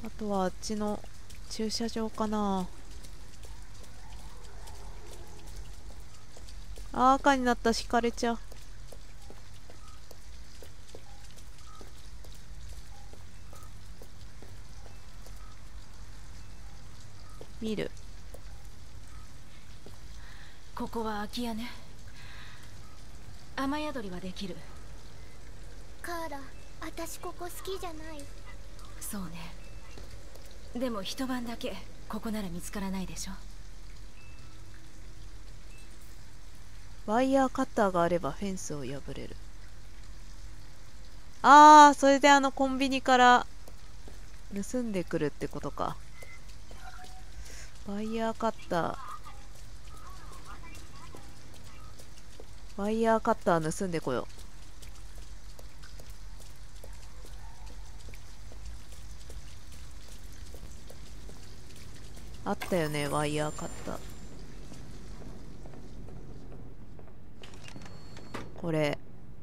あとはあっちの駐車場かな。赤になった。引かれちゃう。見る。 ここは空き家ね。雨宿りはできる。 カーラ、私ここ好きじゃない。 そうね。でも一晩だけここなら見つからないでしょ。 ワイヤーカッターがあればフェンスを破れる。ああ、それでコンビニから盗んでくるってことか。ワイヤーカッター。ワイヤーカッター盗んでこよう。あったよね、ワイヤーカッター。これ。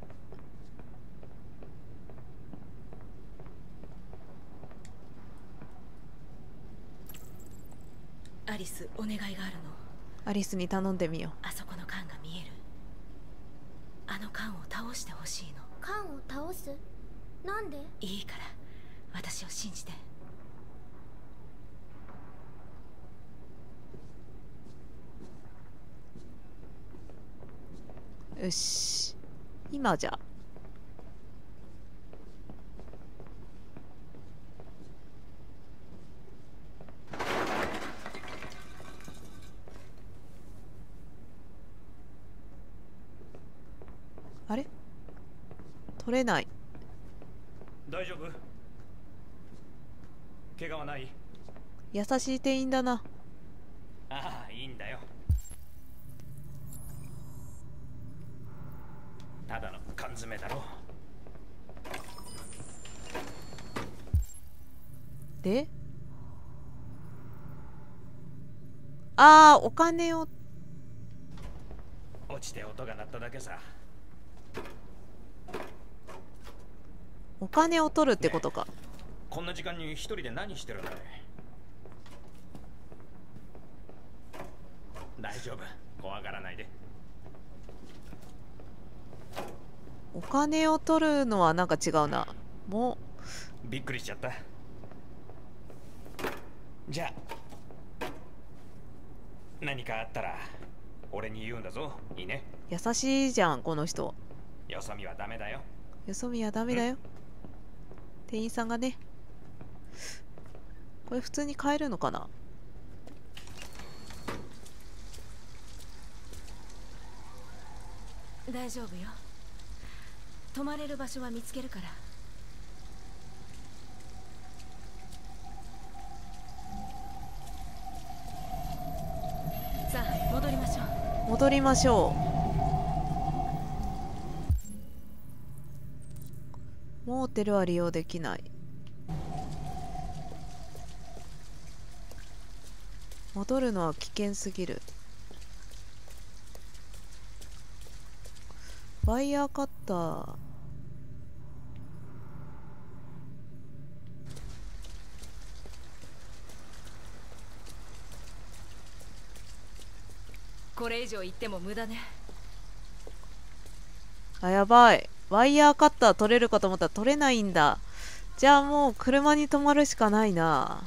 アリス、お願いがあるの。 アリスに頼んでみよう。 あそこの缶が見える。あの缶を倒してほしいの。 缶を倒す？なんで？ いいから私を信じて。 よし、今じゃ。あれ、取れない。 大丈夫？怪我はない？ 優しい店員だな。 ああ、いいんだよ。ただの缶詰だろ。 で、ああ、お金を。 落ちて音が鳴っただけさ。 お金を取るってことか。 こんな時間に一人で何してるんだい？大丈夫、怖がらないで。 お金を取るのはなんか違うな。もうびっくりしちゃった。じゃあ何かあったら俺に言うんだぞ。いいね？ 優しいじゃんこの人。 よそ見はダメだよ。 よそ見はダメだよ。店員さんがね。これ普通に買えるのかな。 大丈夫よ。泊まれる場所は見つけるから。さあ戻りましょう。 戻りましょう。モーテルは利用できない。戻るのは危険すぎる。ワイヤーカッター。 これ以上言っても無駄ね。 あ、やばい。ワイヤーカッター取れるかと思ったら取れないんだ。じゃあもう車に止まるしかないな。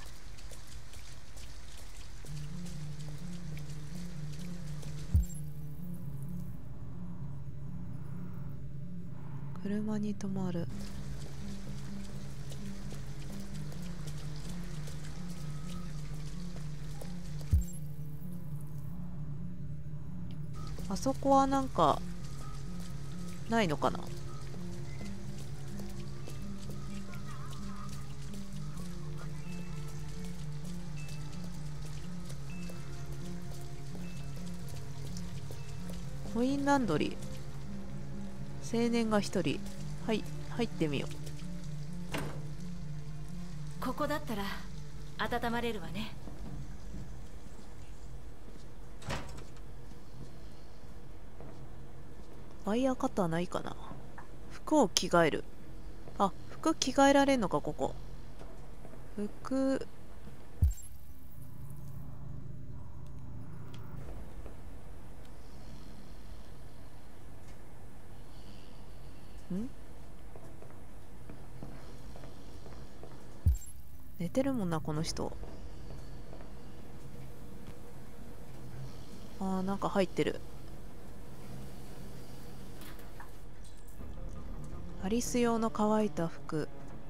車に止まる。あそこはなんかないのかな。コインランドリー。青年が一人。はい、入ってみよここだったら温まれるわね。 う。ワイヤーカッターないかな。服を着替える。あ、服着替えられんのかここ。 服。寝てるもんなこの人。あー、なんか入ってる。アリス用の乾いた服。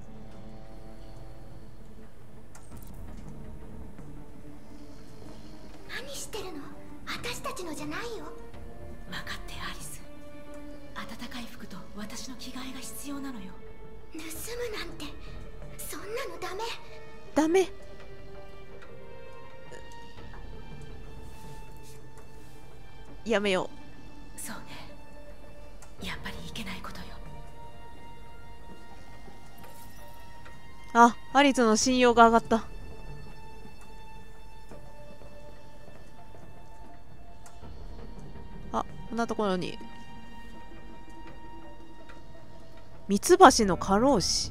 何してるの？私たちのじゃないよ。 分かってアリス。暖かい服と私の着替えが必要なのよ。 盗むなんて、そんなのダメ。 ダメ。やめよそうね、やっぱりいけないことよ。 う。あ、アリスの信用が上がった。あ、こんなところにミツバシの過労死。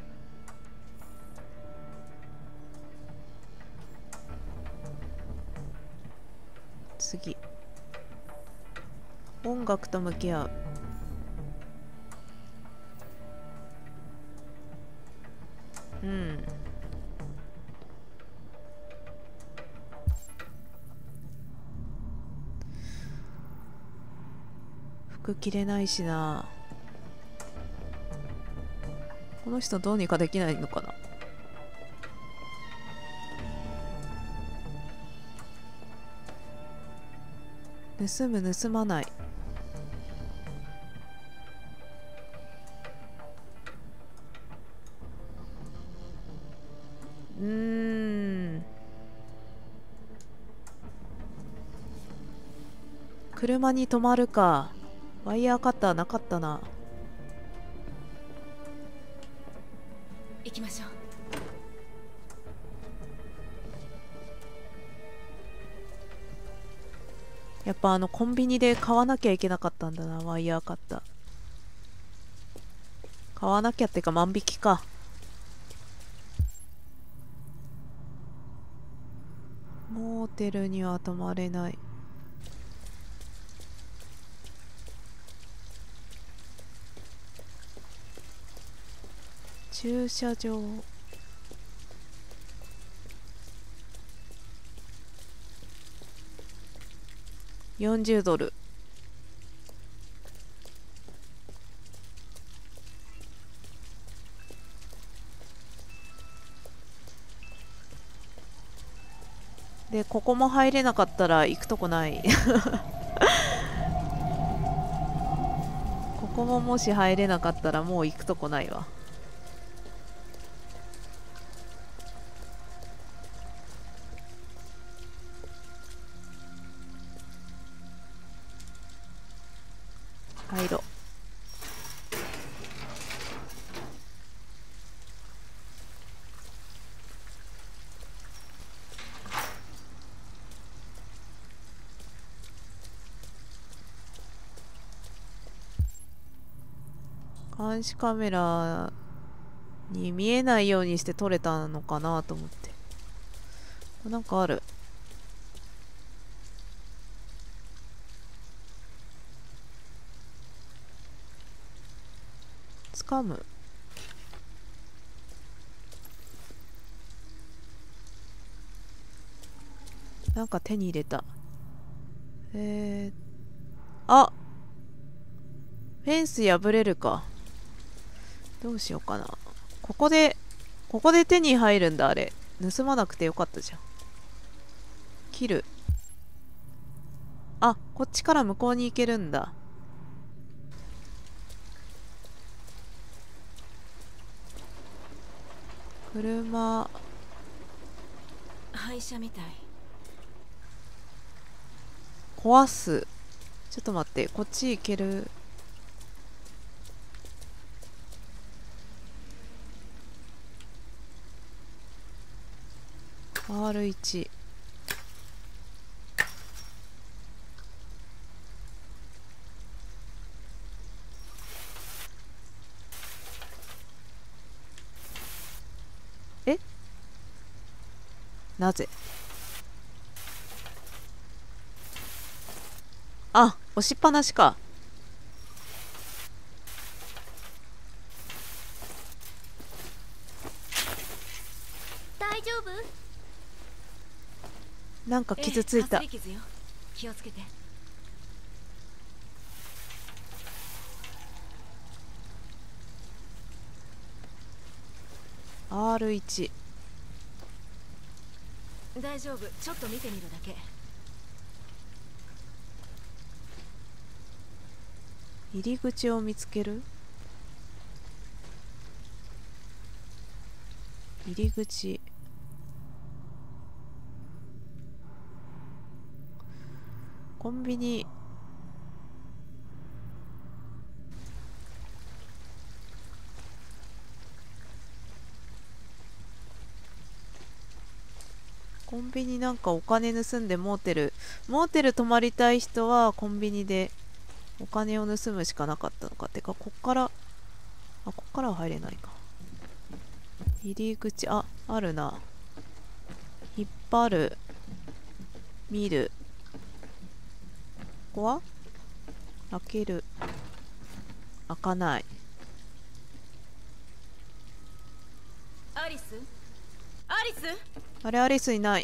次、音楽と向き合う。うん。服着れないしな。この人どうにかできないのかな。盗む盗まない。車に止まるか。ワイヤーカッターなかったな。 行きましょう。 やっぱコンビニで買わなきゃいけなかったんだな、ワイヤーカッター。買わなきゃってか万引きか。モーテルには泊まれない。駐車場。40ドル。で、ここも入れなかったら行くとこないここももし入れなかったらもう行くとこないわ。入ろう。監視カメラに見えないようにして撮れたのかなと思って。なんかある。掴む。なんか手に入れた。あ、フェンス破れるか。どうしようかな。ここで手に入るんだ、あれ。盗まなくてよかったじゃん。切る。あ、こっちから向こうに行けるんだ。車。 廃車みたい。 壊す。ちょっと待って、こっち行ける。R1。え、 なぜ？あ、押しっぱなしか。 大丈夫？ なんか傷ついた。 かすり傷よ。気をつけて。 R1。 大丈夫、ちょっと見てみるだけ。 入り口を見つける。入り口。コンビニ。コンビニなんかお金盗んでモーテル泊まりたい人はコンビニでお金を盗むしかなかったのか。てかこっからは入れないか。入り口、あるな。引っ張る、見る。ここは開ける。開かない。 アリス？ あれ、アリスいない。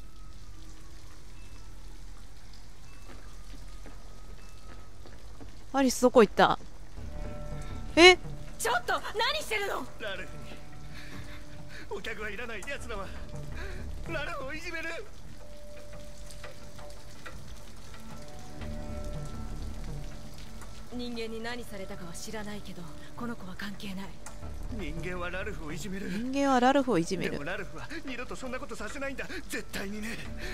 アリスどこ行った？え？ ちょっと何してるの？ ラルフにお客はいらないやつらはラルフをいじめる。 人間に何されたかは知らないけど、この子は関係ない。 人間はラルフをいじめる。 人間はラルフをいじめる。 でもラルフは二度とそんなことさせないんだ、絶対にね。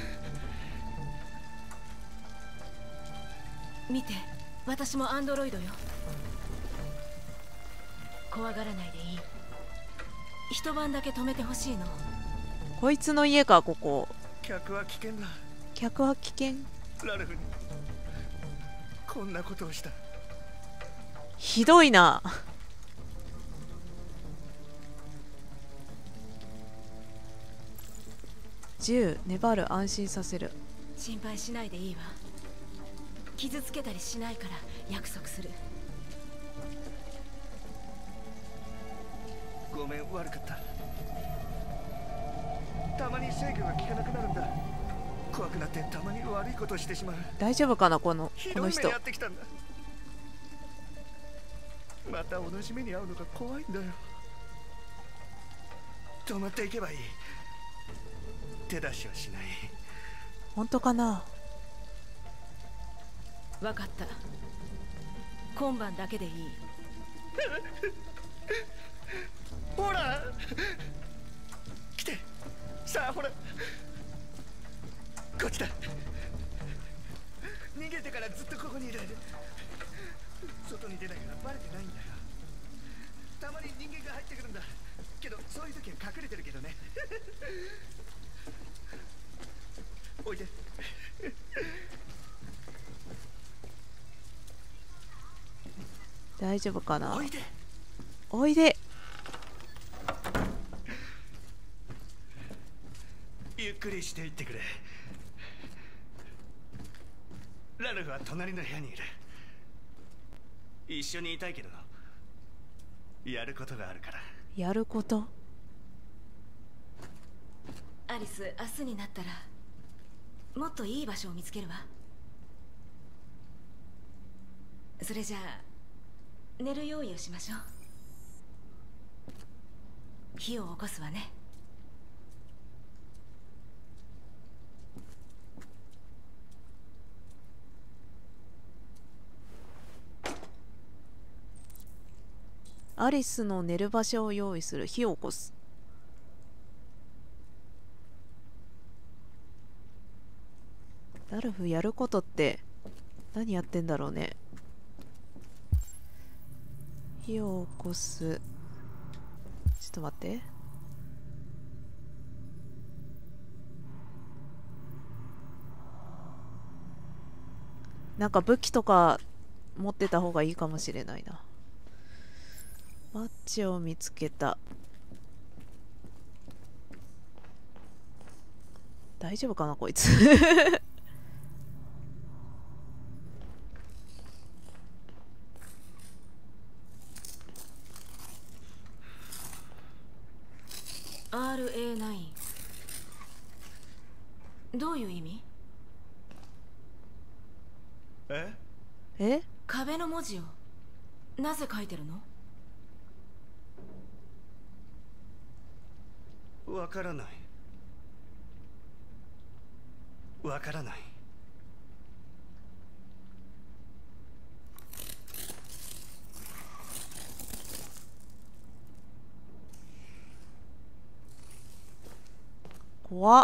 見て、私もアンドロイドよ。怖がらないでいい。一晩だけ止めてほしいの。 こいつの家か、ここ。 客は危険だ。 客は危険。 ラルフにこんなことをした。 ひどいな。10、粘る、安心させる。 心配しないでいいわ。傷つけたりしないから約束する。 ごめん、悪かった。たまに制御が効かなくなるんだ。怖くなってたまに悪いことをしてしまう。 大丈夫かな、この人。 ひどい目に遭ってきたんだ。また同じ目に遭うのが怖いんだよ。止まっていけばいい。手出しはしない。 本当かな。 分かった。今晩だけでいい。 ほら来て。さあほら、こっちだ。逃げてからずっとここにいる。外に出ないからバレてないんだよ。たまに人間が入ってくるんだけど、そういう時は隠れてるけどね。おいで。 大丈夫かな。 おいで。 おいで。 ゆっくりしていってくれ。ラルフは隣の部屋にいる。一緒にいたいけどやることがあるから。 やること。 アリス、明日になったらもっといい場所を見つけるわ。それじゃあ寝る用意をしましょう。火を起こすわね。 アリスの寝る場所を用意する。火を起こす。ラルフやることって何やってんだろうね。火を起こす。ちょっと待って。なんか武器とか持ってた方がいいかもしれないな。マッチを見つけた。 大丈夫かなこいつ。 RA9 どういう意味？ え？ 壁の文字をなぜ書いてるの？ わからない。わからない。 怖っ。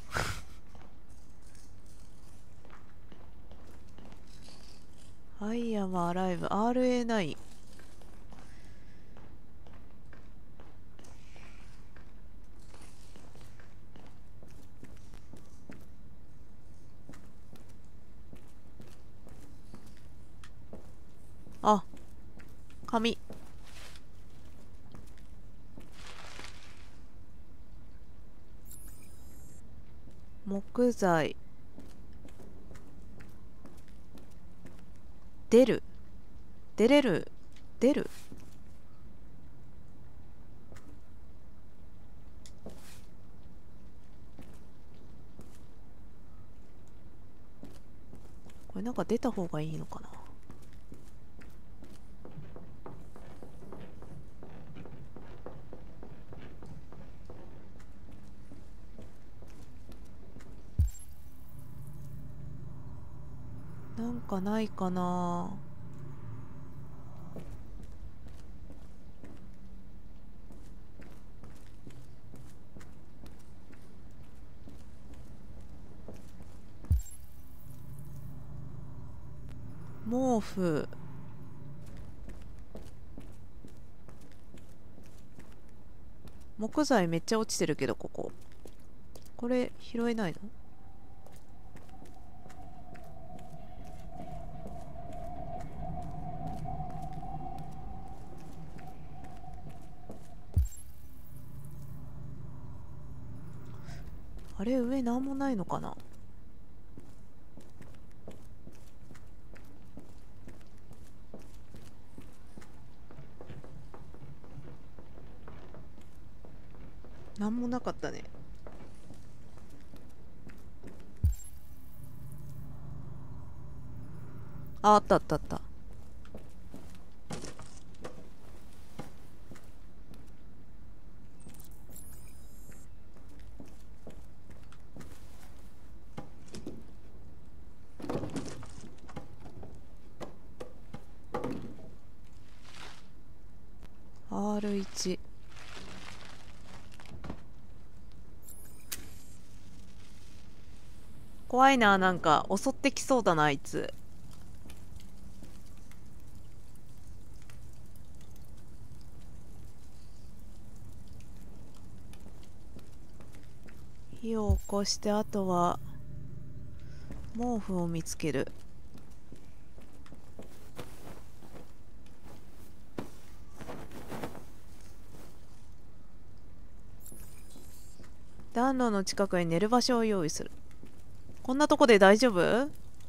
アイアムアライブ RA9。あ、紙。木材。出る。出れる。出る。これなんか出た方がいいのかな。なんかないかな。毛布。木材めっちゃ落ちてるけど、ここ。これ拾えないの？あれ、上なんもないのかな。なんもなかったね。あ、あったあったあった。R1。怖いな、なんか襲ってきそうだなあいつ。火を起こして、あとは毛布を見つける。暖炉の近くに寝る場所を用意する。こんなとこで大丈夫？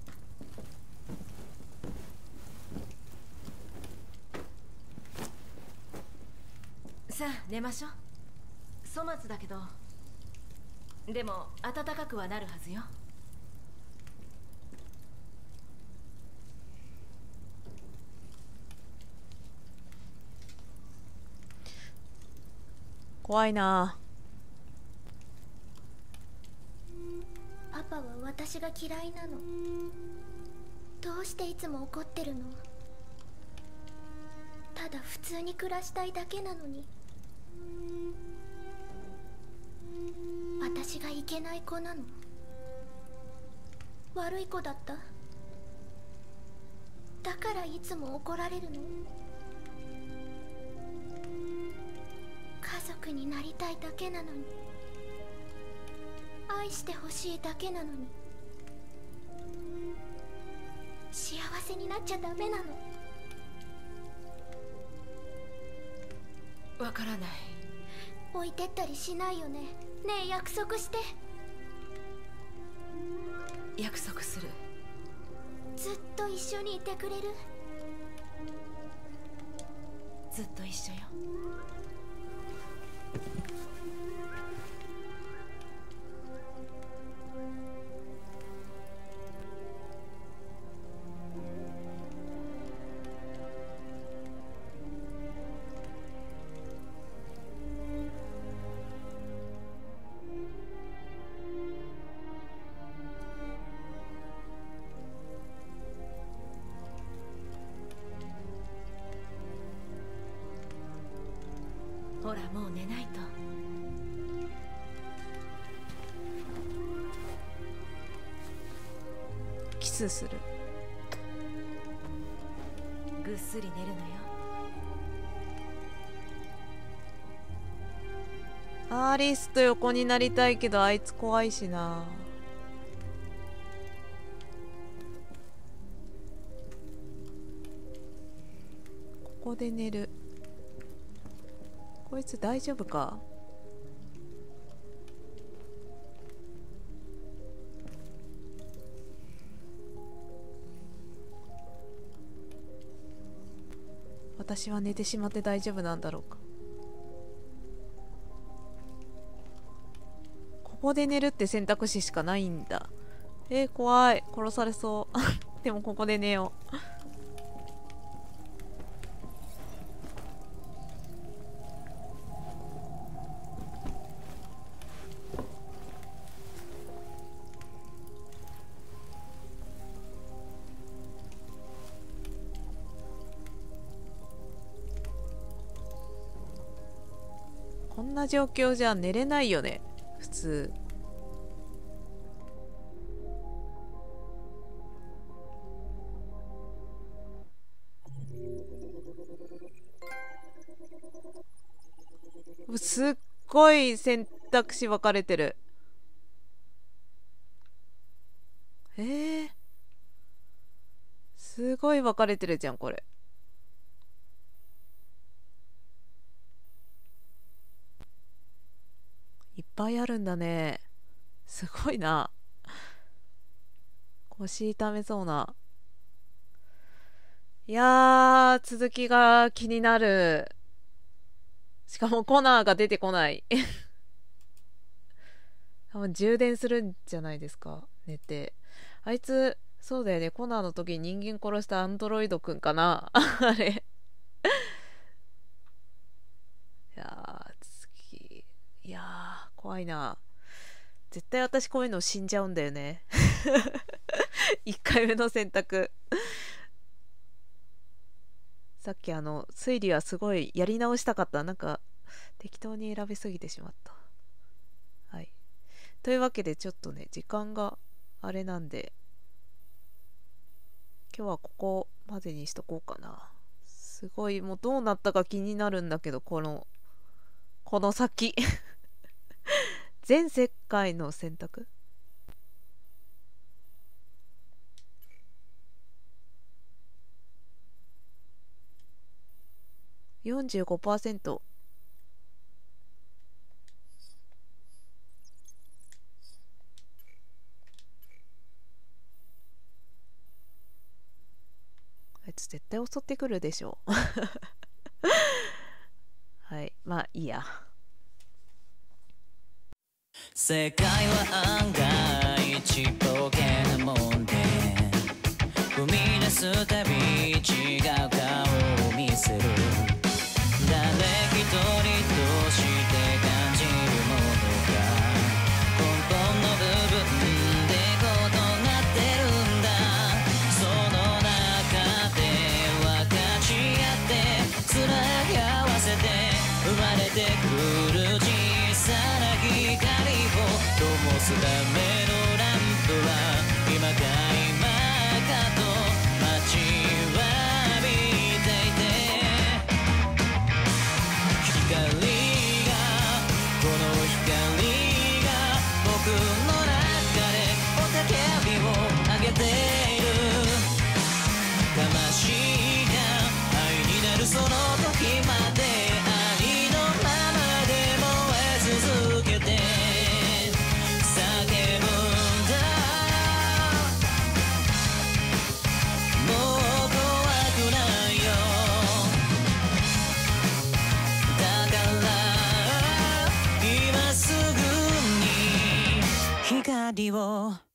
さあ寝ましょう。粗末だけどでも暖かくはなるはずよ。 怖いな。 パパは私が嫌いなの。どうしていつも怒ってるの？ただ普通に暮らしたいだけなのに。私がいけない子なの？悪い子だった？だからいつも怒られるの？家族になりたいだけなのに、愛してほしいだけなのに、幸せになっちゃダメなの？ わからない。 置いてったりしないよね。ねえ約束して。 約束する。 ずっと一緒にいてくれる？ ずっと一緒よ。ほら、もう寝ないと。 キスする。 ぐっすり寝るのよ。 アリスと横になりたいけどあいつ怖いしな。ここで寝る。こいつ大丈夫か？私は寝てしまって大丈夫なんだろうか。ここで寝るって選択肢しかないんだ。怖い。殺されそうでもここで寝よう。こんな状況じゃ寝れないよね、普通。すっごい選択肢分かれてる。すごい分かれてるじゃんこれ。いっぱいあるんだね。すごいな。腰痛めそうな。いやー、続きが気になる。しかもコナーが出てこない多分充電するんじゃないですか、寝て。あいつそうだよね、コナーの時に人間殺したアンドロイドくんかなあれいやー怖いな。絶対私こういうの死んじゃうんだよね1回目の選択さっき推理はすごいやり直したかった。なんか適当に選びすぎてしまった。はい、というわけでちょっとね時間があれなんで今日はここまでにしとこうかな。すごいもうどうなったか気になるんだけど、この先全世界の選択45%。あいつ絶対襲ってくるでしょはい、まあいいや。 世界は案外ちっぽけなもんで、踏み出すたび違う顔を見せる。誰一人として感じるものが根本の部分で異なってるんだ。その中で分かち合ってつなぎ合わせて生まれてくる小さな光を灯すためのランプは今か今かと待ちわびていて、 光を